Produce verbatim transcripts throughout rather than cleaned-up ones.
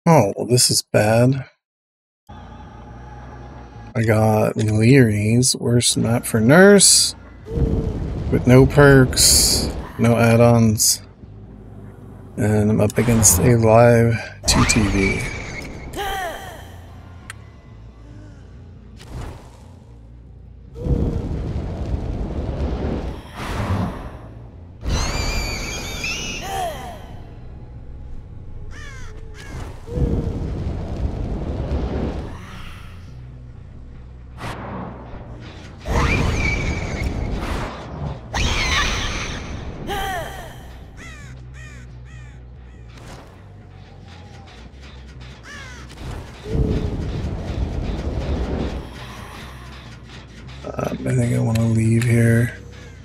Oh, well, this is bad. I got Leary's worst map for nurse with no perks, no add-ons, and I'm up against a live T T V. Um, I think I want to leave here.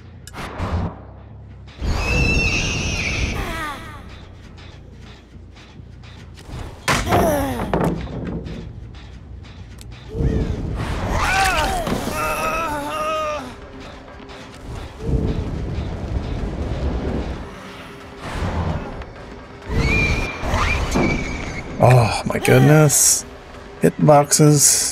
Oh my goodness. Hitboxes.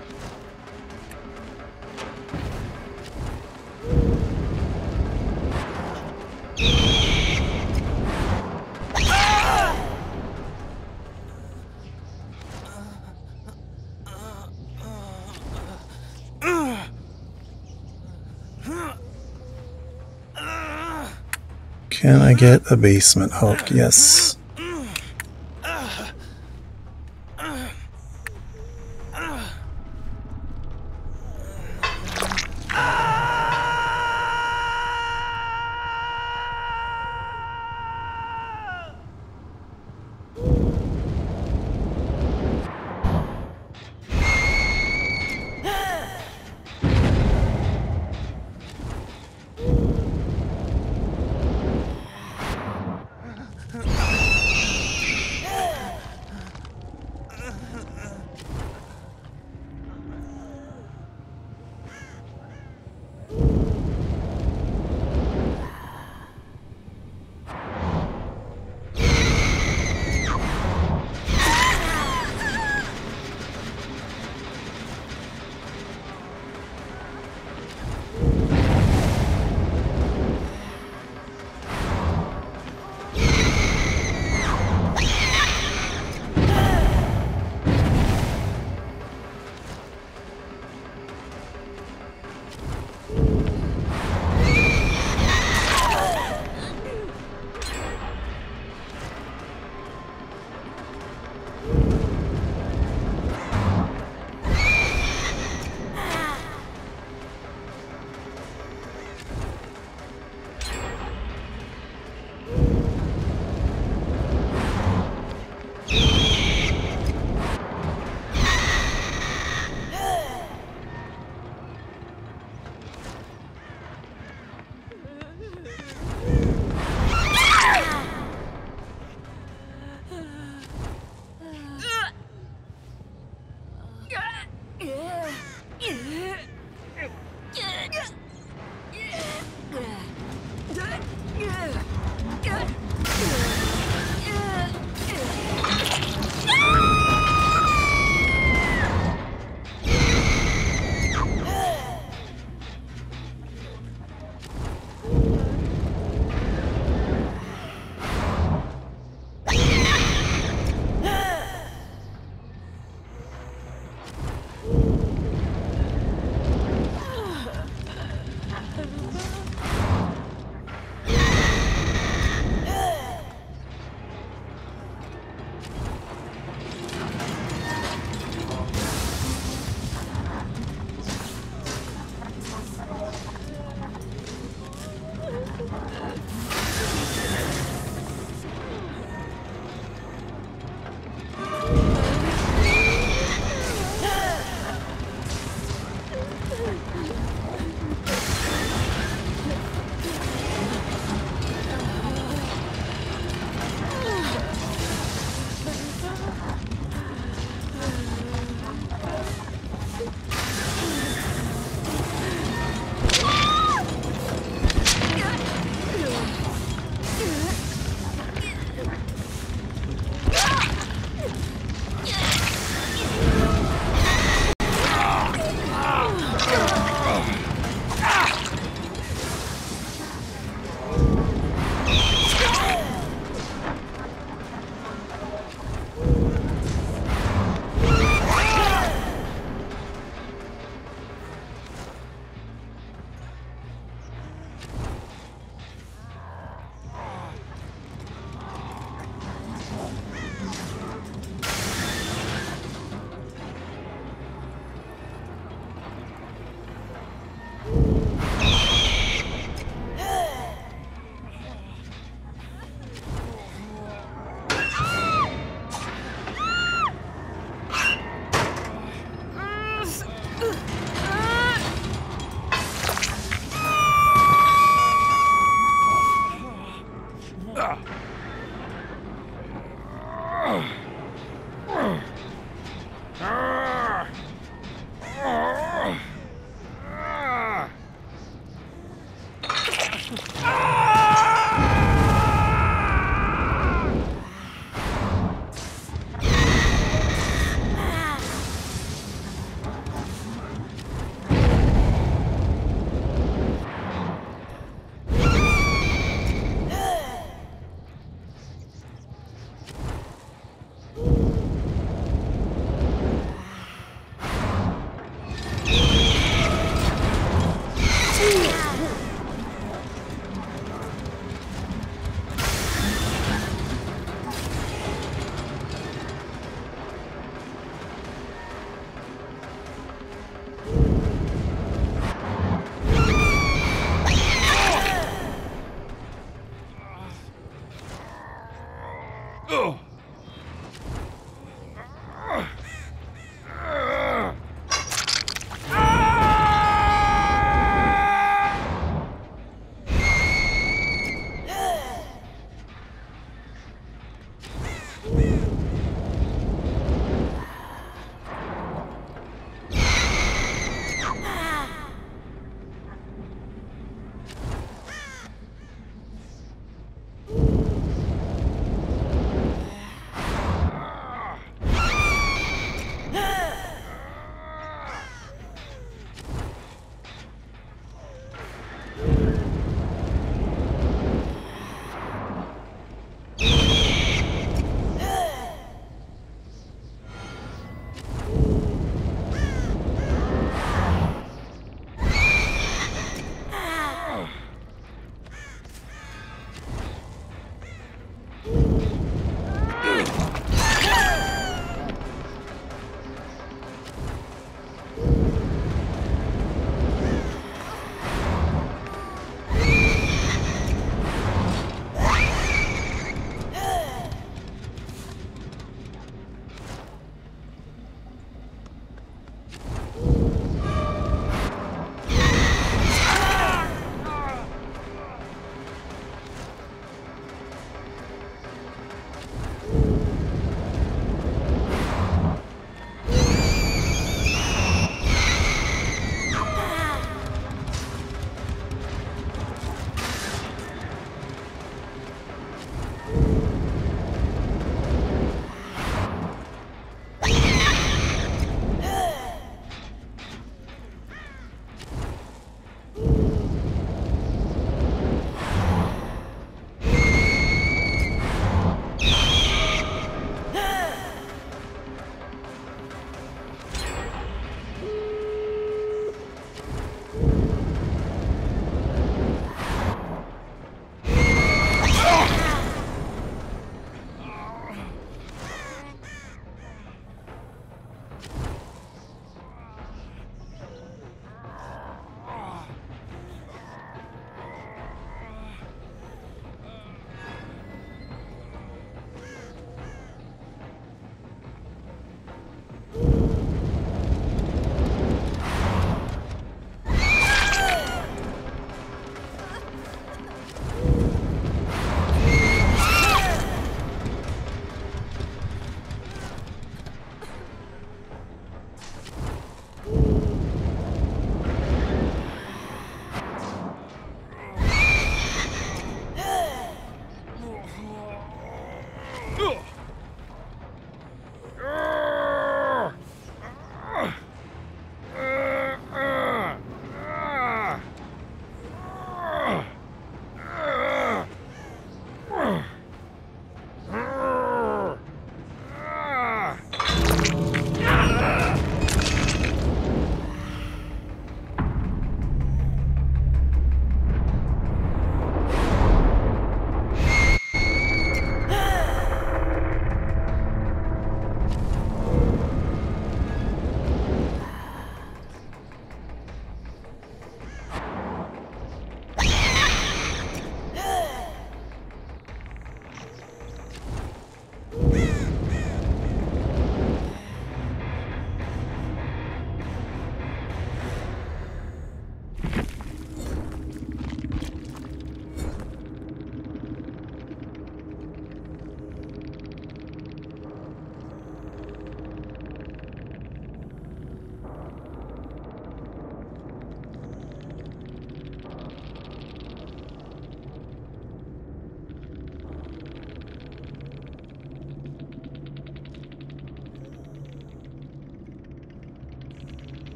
Can I get a basement hook? Yes.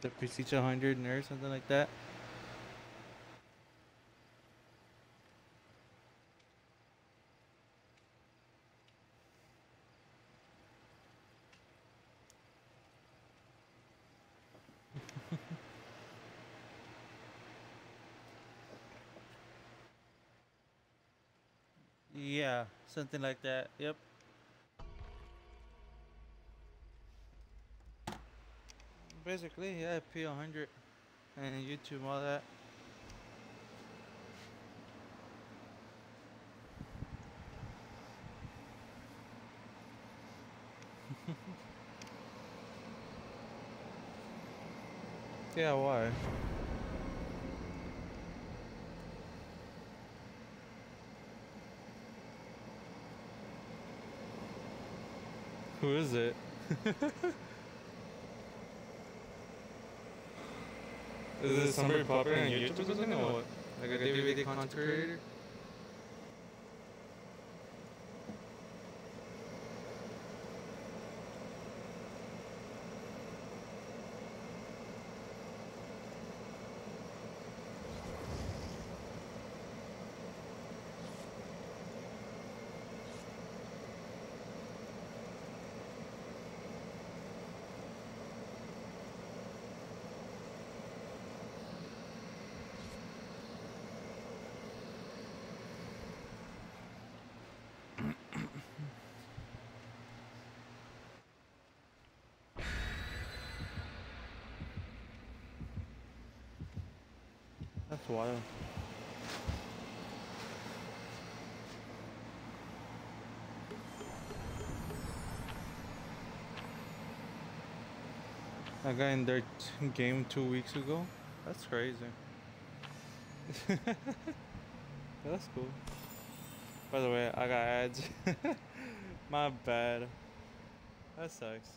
The Prestige one hundred or something like that. Yeah, something like that. Yep. Basically, yeah, P one hundred and YouTube, all that. Yeah, why? Who is it? Is this somebody popular on YouTube or something, or what? Like a D V D content creator? That's wild. I got in their t- game two weeks ago. That's crazy. That's cool. By the way, I got ads. My bad. That sucks.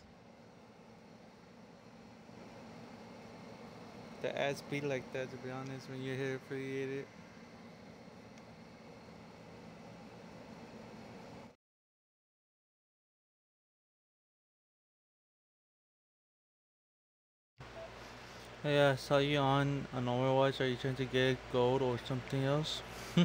The ads be like that, to be honest, when you're here affiliated. Hey, I saw you on on Overwatch. Are you trying to get gold or something else?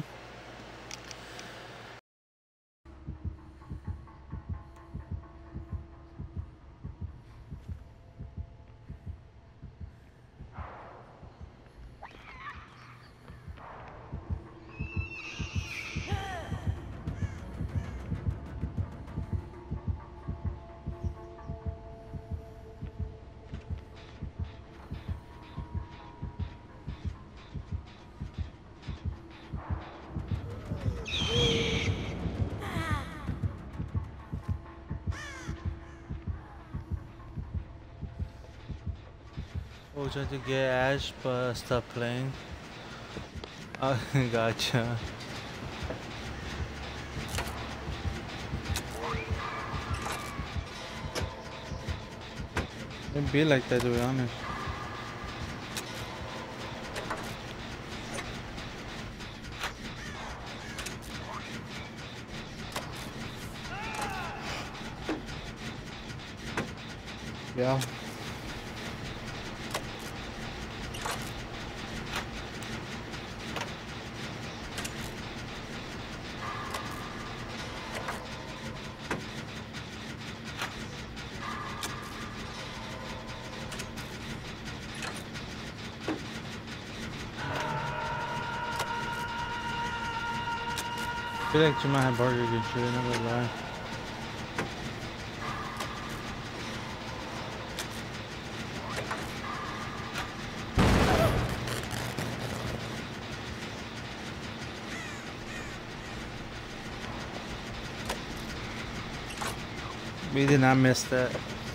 Oh, trying to get Ash, but stop playing. Oh, gotcha. It be like that, to be honest. Yeah. I feel like you might have burger good shit, I'm not gonna lie. We did not miss that.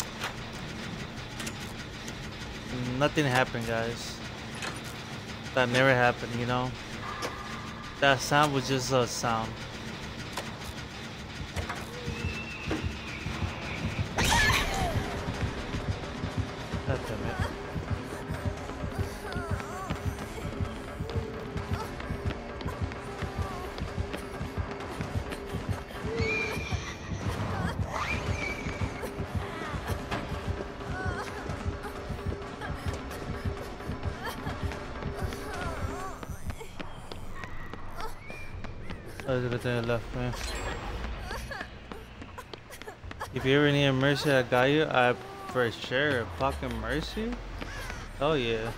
Nothing happened, guys. That never happened, you know? That sound was just a sound. God damn it. That's a good thing I left, man. If you ever need a mercy, I got you. I for sure. Fucking mercy? Oh yeah.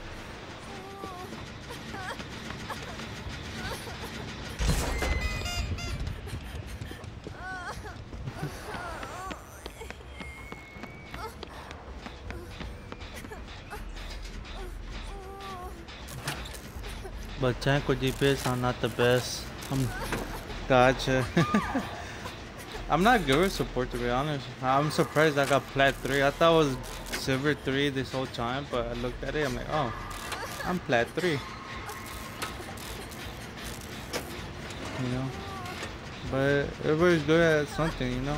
But tank with G P S, I'm not the best. I'm gotcha. I'm not good with support, to be honest. I'm surprised I got plat three. I thought it was silver three this whole time, but I looked at it, I'm like, oh, I'm plat three. You know? But everybody's good at something, you know?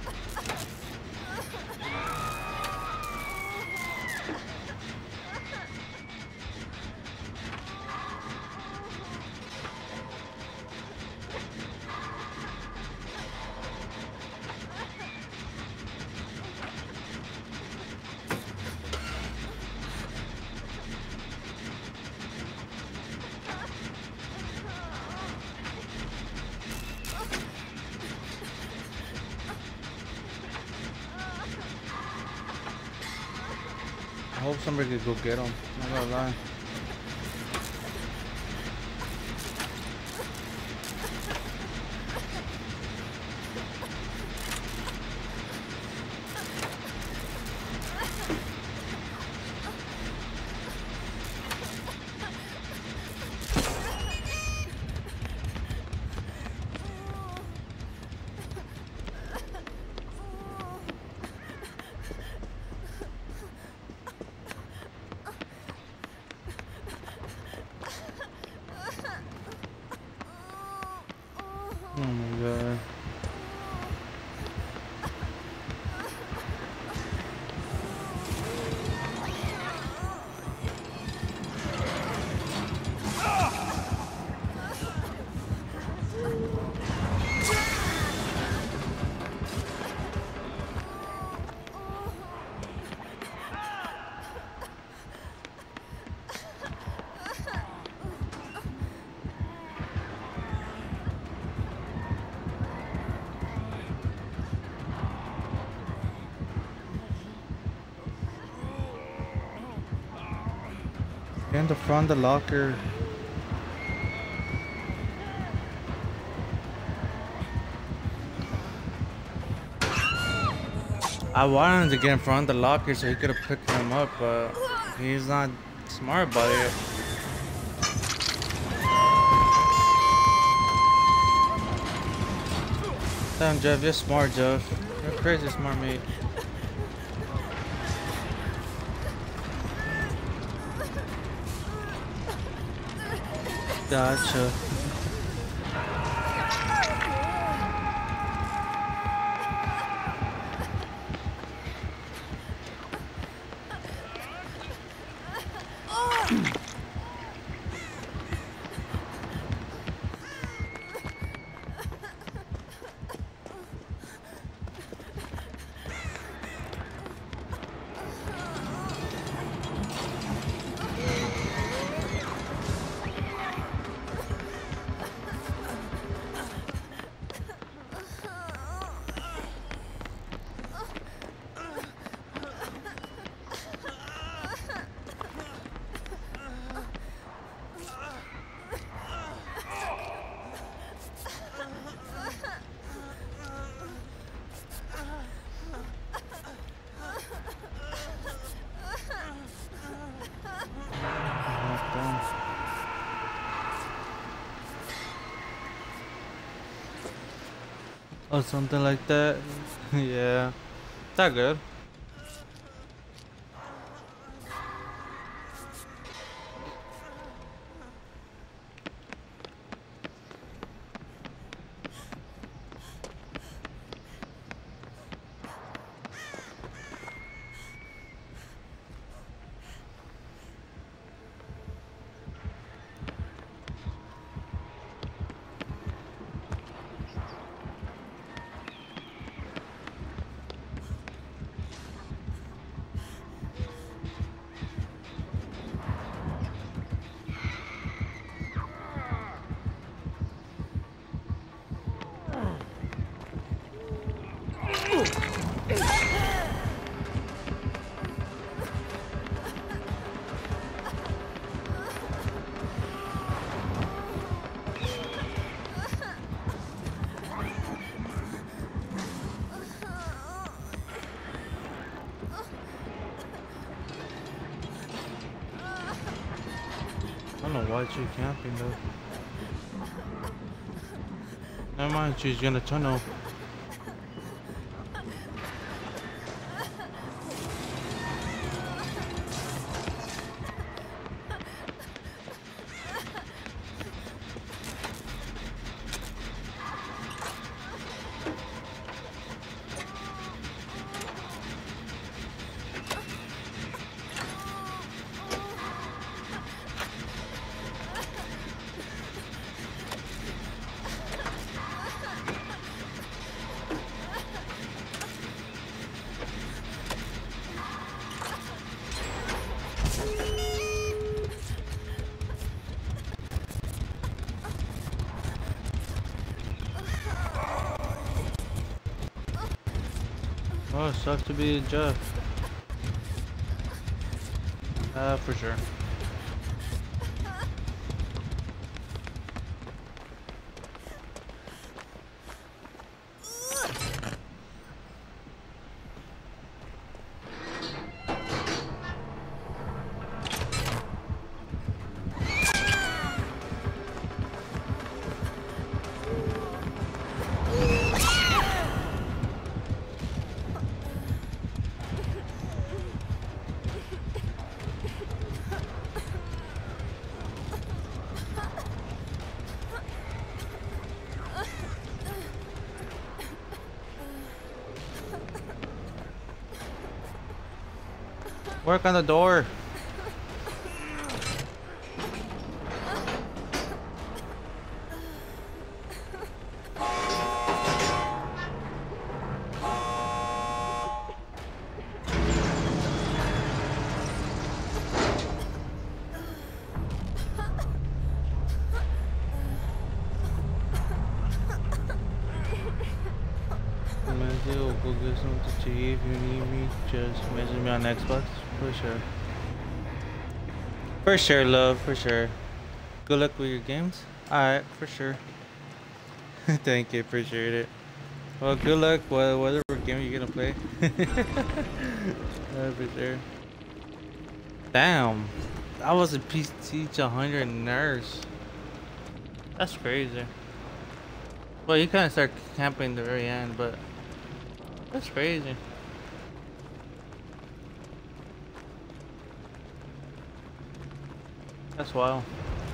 I hope somebody could go get him. Not gonna lie. Oh my god. In the front of the locker. I wanted him to get in front of the locker so he could have picked him up, but he's not smart about it. Damn, Jeff, you're smart, Jeff. You're crazy smart, mate. Gotcha. Or something like that. Yeah. That good. watch you camping though. Never mind, she's gonna tunnel. Oh, it sucks to be Jeff. Uh, for sure. Work on the door. We'll go get something to eat if you need me. Just message me on Xbox. For sure. For sure, love. For sure. Good luck with your games. Alright, for sure. Thank you. Appreciate it. Well, good luck. Whatever game you're gonna play. uh, for sure. Damn. That was a P C one hundred nurse. That's crazy. Well, you kind of start camping at the very end, but that's crazy. That's wild.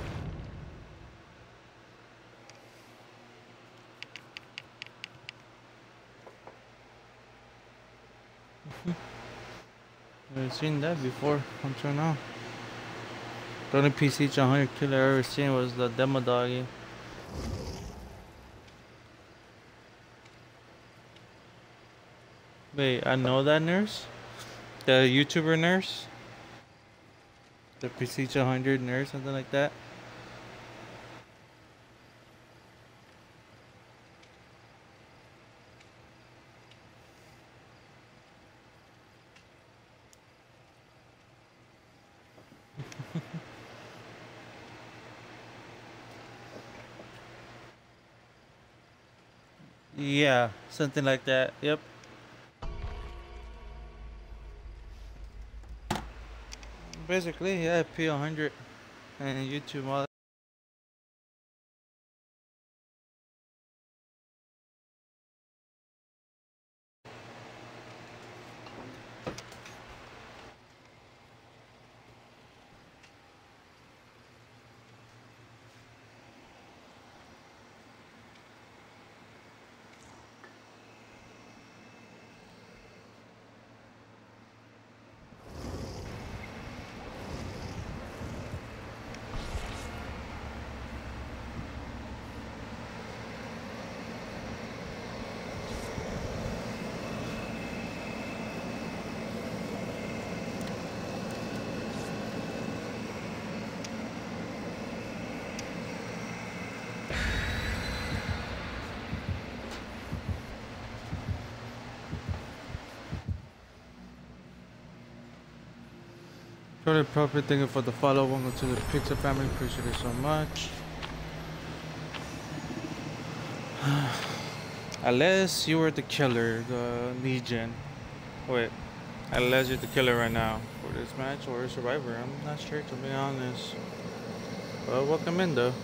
I've seen that before until now. The only P C one hundred kill I ever seen was the demo doggy. Wait, I know that nurse? The YouTuber nurse? The P C one hundred nurse, something like that? Yeah, something like that. Yep. Basically, yeah, P one hundred and YouTube all that. Totally appropriate. Thank you for the follow. Welcome to the Pixar family. Appreciate it so much. Unless you were the killer, the Legion. Wait, unless you're the killer right now for this match or a survivor. I'm not sure, to be honest. Well, welcome in though.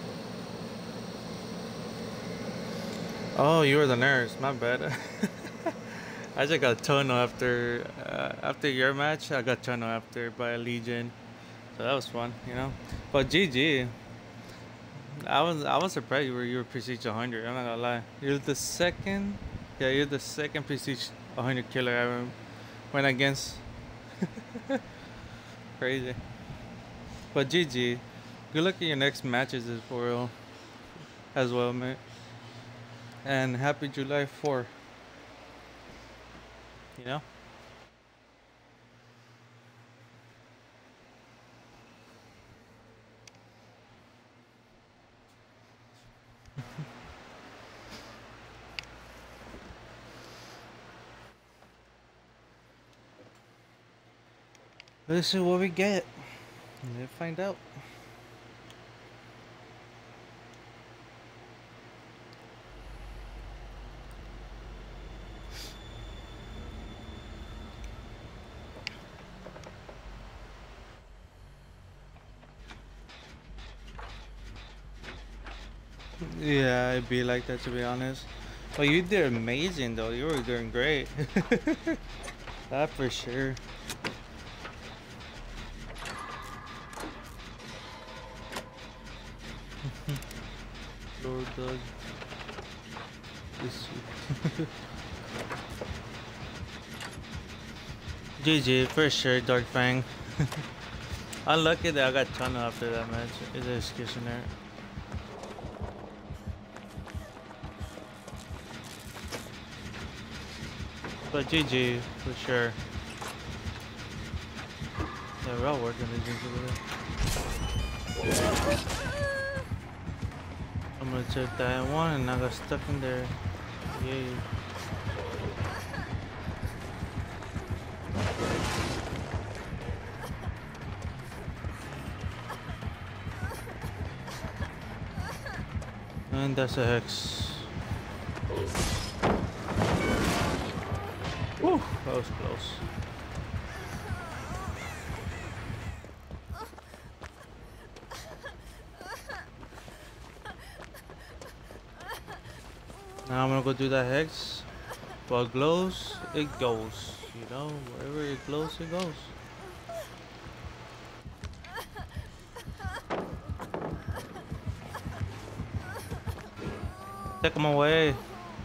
Oh, you were the nurse. My bad. I just got tunnel after uh, after your match. I got tunnel after by Legion, so that was fun, you know. But G G. I was I was surprised you were you were prestige one hundred. I'm not gonna lie. You're the second. Yeah, you're the second prestige one hundred killer I ever went against. Crazy. But G G. Good luck in your next matches as well, as well, mate. And happy July fourth. You know. Let's see what we get. Let's find out. Yeah, it'd be like that to be honest. But you did amazing though. You were doing great. That for sure. Lord Doug. This G G for sure, Dark Fang. Unlucky that I got tunnel after that match. Is a execution there. But G G for sure. Yeah, we're all working the G G over there. I'm gonna check that one and I got stuck in there. Yay. And that's a hex. Woo, that was close. Now I'm gonna go do that hex. What glows, it goes. You know, wherever it glows, it goes. Take him away.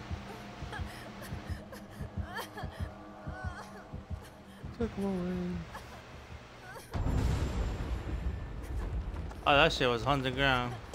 Take him away. Oh, that shit was on the ground.